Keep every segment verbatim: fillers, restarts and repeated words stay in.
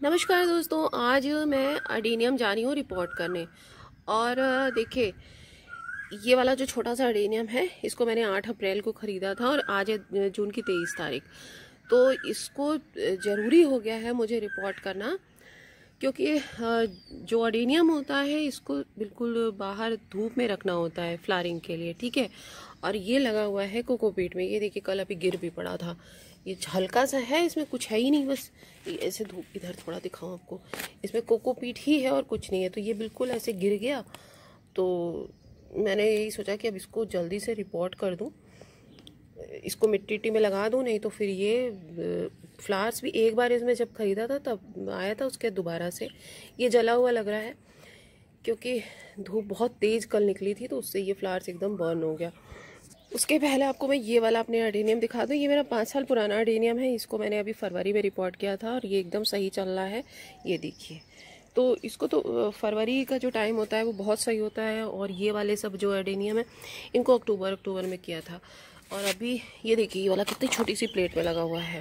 नमस्कार दोस्तों, आज मैं अडेनियम जा रही हूँ रिपोर्ट करने। और देखिए, ये वाला जो छोटा सा अडेनियम है, इसको मैंने आठ अप्रैल को ख़रीदा था और आज है जून की तेईस तारीख। तो इसको ज़रूरी हो गया है मुझे रिपोर्ट करना, क्योंकि जो अडेनियम होता है इसको बिल्कुल बाहर धूप में रखना होता है फ्लावरिंग के लिए, ठीक है। और ये लगा हुआ है कोकोपीट में। ये देखिए, कल अभी गिर भी पड़ा था। ये हल्का सा है, इसमें कुछ है ही नहीं, बस ऐसे धूप इधर थोड़ा दिखाऊं आपको, इसमें कोकोपीट ही है और कुछ नहीं है। तो ये बिल्कुल ऐसे गिर गया, तो मैंने यही सोचा कि अब इसको जल्दी से रिपोर्ट कर दूं, इसको मिट्टी मिट्टी में लगा दूं, नहीं तो फिर ये फ्लावर्स भी एक बार इसमें जब ख़रीदा था तब आया था, उसके दोबारा से ये जला हुआ लग रहा है, क्योंकि धूप बहुत तेज़ कल निकली थी तो उससे ये फ्लावर्स एकदम बर्न हो गया। उसके पहले आपको मैं ये वाला अपने अडेनियम दिखा दूँ। ये मेरा पाँच साल पुराना अडेनियम है, इसको मैंने अभी फरवरी में रिपोर्ट किया था और ये एकदम सही चल रहा है। ये देखिए, तो इसको तो फरवरी का जो टाइम होता है वो बहुत सही होता है, और ये वाले सब जो अडेनियम है इनको अक्टूबर अक्टूबर में किया था। और अभी ये देखिए, ये वाला कितनी छोटी सी प्लेट में लगा हुआ है,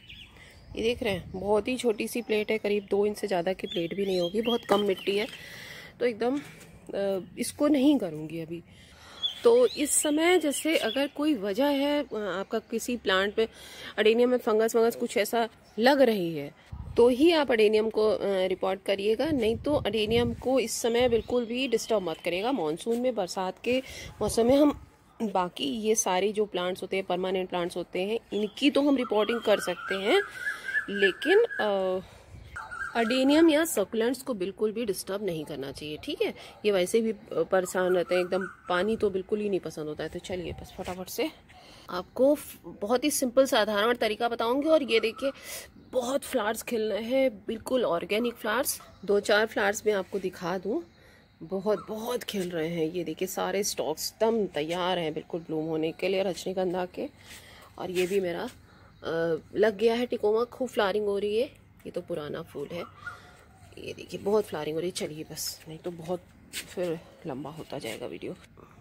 ये देख रहे हैं, बहुत ही छोटी सी प्लेट है, करीब दो इंच से ज़्यादा की प्लेट भी नहीं होगी, बहुत कम मिट्टी है। तो एकदम इसको नहीं करूँगी अभी। तो इस समय जैसे अगर कोई वजह है आपका किसी प्लांट में अडेनियम में फंगस वंगस कुछ ऐसा लग रही है, तो ही आप अडेनियम को रिपोर्ट करिएगा, नहीं तो अडेनियम को इस समय बिल्कुल भी डिस्टर्ब मत करिएगा। मानसून में, बरसात के मौसम में हम बाकी ये सारे जो प्लांट्स होते हैं, परमानेंट प्लांट्स होते हैं, इनकी तो हम रिपोर्टिंग कर सकते हैं, लेकिन आ, अडेनियम या सकुलेंट्स को बिल्कुल भी डिस्टर्ब नहीं करना चाहिए, ठीक है। ये वैसे भी परेशान रहते हैं, एकदम पानी तो बिल्कुल ही नहीं पसंद होता है। तो चलिए बस फटाफट से आपको बहुत ही सिंपल साधारण तरीका बताऊंगी। और ये देखिए, बहुत फ्लावर्स खिल रहे हैं, बिल्कुल ऑर्गेनिक फ्लावर्स। दो चार फ्लावर्स मैं आपको दिखा दूं, बहुत बहुत खिल रहे हैं। ये देखिए, सारे स्टॉक्स एकदम तैयार हैं बिल्कुल ब्लूम होने के लिए रजनीगंधा के। और ये भी मेरा आ, लग गया है टिकोमा, खूब फ्लावरिंग हो रही है। ये तो पुराना फूल है, ये देखिए बहुत फ्लावरिंग हो रही है। चलिए बस, नहीं तो बहुत फिर लंबा होता जाएगा वीडियो।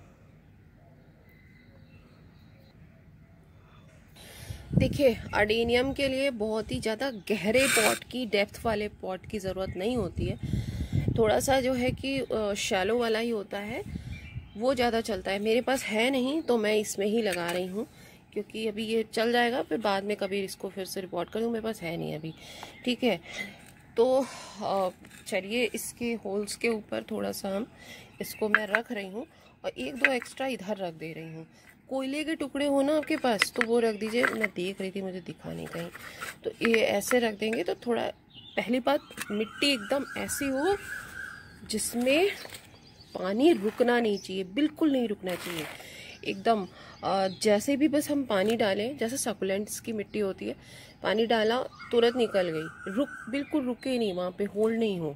देखिए, अडेनियम के लिए बहुत ही ज़्यादा गहरे पॉट की, डेप्थ वाले पॉट की ज़रूरत नहीं होती है। थोड़ा सा जो है कि शैलो वाला ही होता है, वो ज़्यादा चलता है। मेरे पास है नहीं तो मैं इसमें ही लगा रही हूँ, क्योंकि अभी ये चल जाएगा, फिर बाद में कभी इसको फिर से रिपोर्ट कर दूँ। मेरे पास है नहीं अभी, ठीक है। तो चलिए, इसके होल्स के ऊपर थोड़ा सा हम इसको मैं रख रही हूँ, और एक दो एक्स्ट्रा इधर रख दे रही हूँ। कोयले के टुकड़े हो ना आपके पास तो वो रख दीजिए। मैं देख रही थी, मुझे दिखा नहीं कहीं, तो ये ऐसे रख देंगे तो थोड़ा, पहली बात, मिट्टी एकदम ऐसी हो जिसमें पानी रुकना नहीं चाहिए, बिल्कुल नहीं रुकना चाहिए एकदम। जैसे भी बस हम पानी डालें, जैसे सकुलेंट्स की मिट्टी होती है, पानी डाला तुरंत निकल गई, रुक बिल्कुल रुके नहीं, वहाँ पे होल्ड नहीं हो।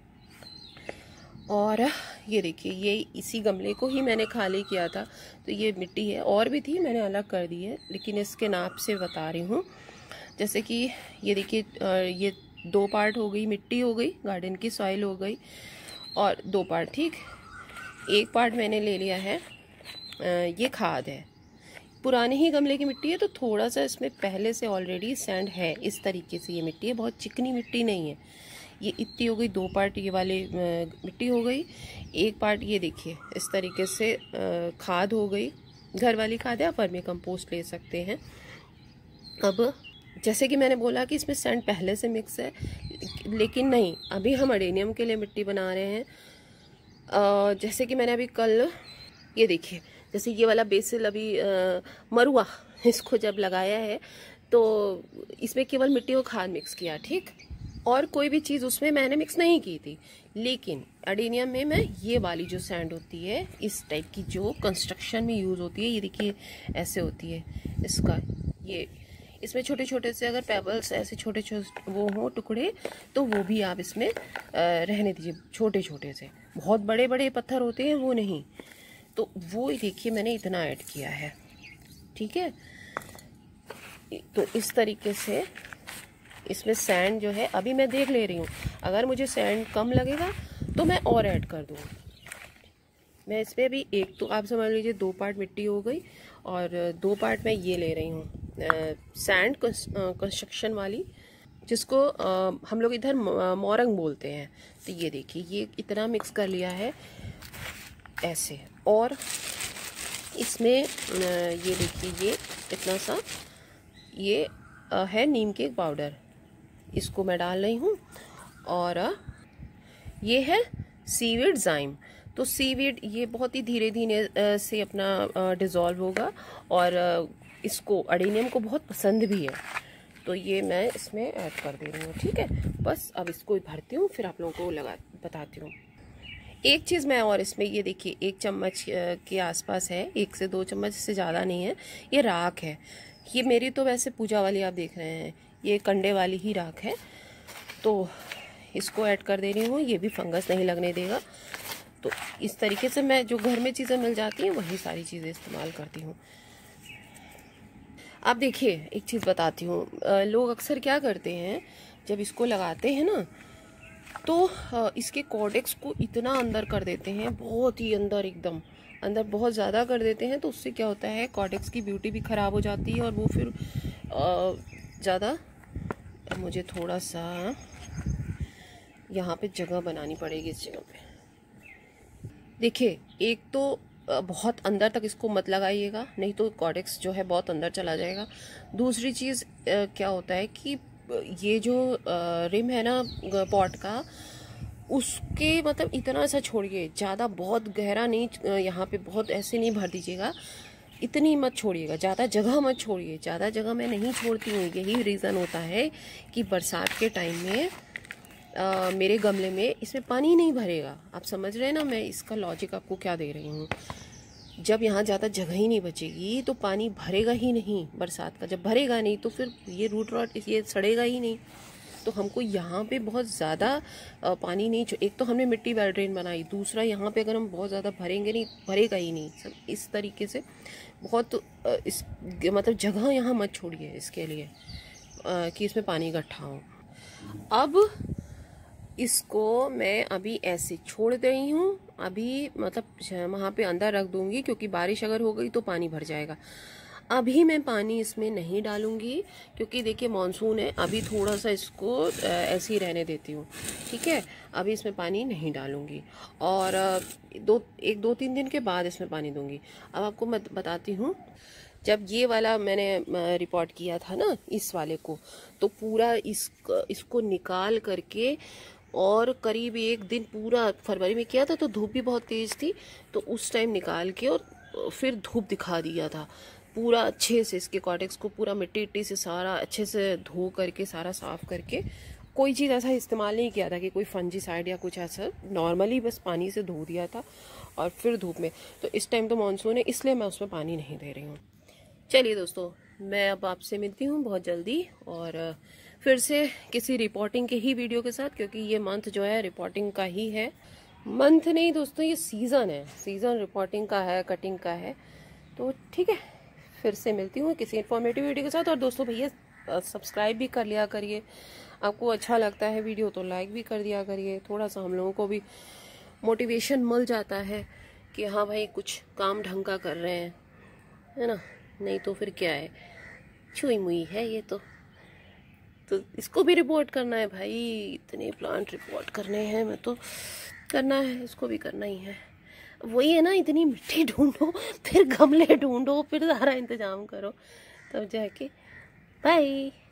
और ये देखिए, ये इसी गमले को ही मैंने खाली किया था, तो ये मिट्टी है, और भी थी, मैंने अलग कर दी है, लेकिन इसके नाप से बता रही हूँ। जैसे कि ये देखिए, ये दो पार्ट हो गई, मिट्टी हो गई, गार्डन की सॉइल हो गई, और दो पार्ट, ठीक। एक पार्ट मैंने ले लिया है, ये खाद है, पुराने ही गमले की मिट्टी है, तो थोड़ा सा इसमें पहले से ऑलरेडी सैंड है। इस तरीके से ये मिट्टी है, बहुत चिकनी मिट्टी नहीं है। ये इतनी हो गई, दो पार्ट ये वाले मिट्टी हो गई, एक पार्ट ये देखिए इस तरीके से खाद हो गई, घर वाली खाद है, वर्मी कंपोस्ट ले सकते हैं। अब जैसे कि मैंने बोला कि इसमें सैंड पहले से मिक्स है, लेकिन नहीं, अभी हम अडेनियम के लिए मिट्टी बना रहे हैं। आ, जैसे कि मैंने अभी कल, ये देखिए, जैसे ये वाला बेसिल अभी आ, मरुआ, इसको जब लगाया है तो इसमें केवल मिट्टी और खाद मिक्स किया, ठीक, और कोई भी चीज़ उसमें मैंने मिक्स नहीं की थी। लेकिन अडेनियम में मैं ये वाली जो सैंड होती है, इस टाइप की, जो कंस्ट्रक्शन में यूज़ होती है, ये देखिए ऐसे होती है इसका, ये इसमें छोटे छोटे से अगर पेबल्स ऐसे छोटे छोटे वो हो टुकड़े, तो वो भी आप इसमें रहने दीजिए, छोटे छोटे से। बहुत बड़े बड़े पत्थर होते हैं वो नहीं, तो वो देखिए मैंने इतना ऐड किया है, ठीक है। तो इस तरीके से इसमें सैंड जो है, अभी मैं देख ले रही हूँ, अगर मुझे सैंड कम लगेगा तो मैं और ऐड कर दूँगी। मैं इसमें भी एक, तो आप समझ लीजिए दो पार्ट मिट्टी हो गई, और दो पार्ट मैं ये ले रही हूँ सैंड कंस्ट्रक्शन वाली, जिसको आ, हम लोग इधर मोरंग बोलते हैं। तो ये देखिए, ये इतना मिक्स कर लिया है ऐसे। और इसमें ये देखिए, ये इतना सा ये है नीम के पाउडर, इसको मैं डाल रही हूँ। और ये है सीवीड जाइम। तो सीवीड ये बहुत ही धीरे धीरे से अपना डिज़ोल्व होगा और इसको अडेनियम को बहुत पसंद भी है, तो ये मैं इसमें ऐड कर दे रही हूँ। ठीक है, बस अब इसको भरती हूँ, फिर आप लोगों को लगा बताती हूँ। एक चीज़ मैं और इसमें, ये देखिए एक चम्मच के आसपास है, एक से दो चम्मच से ज़्यादा नहीं है। ये राख है, ये मेरी तो वैसे पूजा वाली आप देख रहे हैं, ये कंडे वाली ही राख है। तो इसको ऐड कर दे रही हूँ, ये भी फंगस नहीं लगने देगा। तो इस तरीके से मैं जो घर में चीज़ें मिल जाती हैं वही सारी चीज़ें इस्तेमाल करती हूँ। आप देखिए, एक चीज़ बताती हूँ, लोग अक्सर क्या करते हैं, जब इसको लगाते हैं ना तो इसके कॉर्डेक्स को इतना अंदर कर देते हैं, बहुत ही अंदर, एकदम अंदर बहुत ज़्यादा कर देते हैं। तो उससे क्या होता है, कॉर्डेक्स की ब्यूटी भी ख़राब हो जाती है और वो फिर ज़्यादा, मुझे थोड़ा सा यहाँ पे जगह बनानी पड़ेगी इस जगह पे। देखिए, एक तो बहुत अंदर तक इसको मत लगाइएगा, नहीं तो कॉर्डेक्स जो है बहुत अंदर चला जाएगा। दूसरी चीज़ क्या होता है कि ये जो रिम है ना पॉट का, उसके मतलब इतना सा छोड़िए, ज़्यादा बहुत गहरा नहीं, यहाँ पे बहुत ऐसे नहीं भर दीजिएगा, इतनी मत छोड़िएगा, ज़्यादा जगह मत छोड़िए। ज़्यादा जगह मैं नहीं छोड़ती हूँ, यही रीज़न होता है कि बरसात के टाइम में आ, मेरे गमले में इसमें पानी नहीं भरेगा। आप समझ रहे हैं ना मैं इसका लॉजिक आपको क्या दे रही हूँ। जब यहाँ ज़्यादा जगह ही नहीं बचेगी तो पानी भरेगा ही नहीं बरसात का। जब भरेगा नहीं तो फिर ये रूट रॉट ये सड़ेगा ही नहीं। तो हमको यहाँ पे बहुत ज़्यादा पानी नहीं, एक तो हमने मिट्टी वेल ड्रेन बनाई, दूसरा यहाँ पे अगर हम बहुत ज़्यादा भरेंगे नहीं, भरेगा ही नहीं। सब इस तरीके से बहुत इस मतलब जगह यहाँ मत छोड़िए इसके लिए कि इसमें पानी इकट्ठा हो। अब इसको मैं अभी ऐसे छोड़ रही हूँ, अभी मतलब वहाँ पे अंदर रख दूँगी, क्योंकि बारिश अगर हो गई तो पानी भर जाएगा। अभी मैं पानी इसमें नहीं डालूँगी, क्योंकि देखिए मानसून है, अभी थोड़ा सा इसको ऐसे ही रहने देती हूँ। ठीक है, अभी इसमें पानी नहीं डालूँगी और दो एक दो तीन दिन के बाद इसमें पानी दूँगी। अब आपको मैं बताती हूँ, जब ये वाला मैंने रिपोर्ट किया था ना इस वाले को, तो पूरा इस इसको निकाल करके और करीब एक दिन, पूरा फरवरी में किया था तो धूप भी बहुत तेज़ थी, तो उस टाइम निकाल के और फिर धूप दिखा दिया था पूरा अच्छे से। इसके कॉर्डेक्स को पूरा मिट्टी इट्टी से सारा अच्छे से धो करके, सारा साफ़ करके, कोई चीज़ ऐसा इस्तेमाल नहीं किया था कि कोई फंजीसाइड या कुछ ऐसा, नॉर्मली बस पानी से धो दिया था और फिर धूप में। तो इस टाइम तो मानसून है, इसलिए मैं उसमें पानी नहीं दे रही हूँ। चलिए दोस्तों, मैं अब आपसे मिलती हूँ बहुत जल्दी और फिर से किसी रिपोर्टिंग के ही वीडियो के साथ, क्योंकि ये मंथ जो है रिपोर्टिंग का ही है। मंथ नहीं दोस्तों, ये सीज़न है, सीज़न रिपोर्टिंग का है, कटिंग का है। तो ठीक है, फिर से मिलती हूँ किसी इन्फॉर्मेटिव वीडियो के साथ। और दोस्तों भैया सब्सक्राइब भी कर लिया करिए, आपको अच्छा लगता है वीडियो तो लाइक भी कर दिया करिए, थोड़ा सा हम लोगों को भी मोटिवेशन मिल जाता है कि हाँ भाई कुछ काम ढंग का कर रहे हैं, है ना। नहीं तो फिर क्या है, छुई मुई है ये तो तो इसको भी रिपोर्ट करना है भाई, इतने प्लांट रिपोर्ट करने हैं, मैं तो करना है, इसको भी करना ही है। वही है ना, इतनी मिट्टी ढूंढो, फिर गमले ढूंढो, फिर सारा इंतजाम करो, तब जाके। बाय।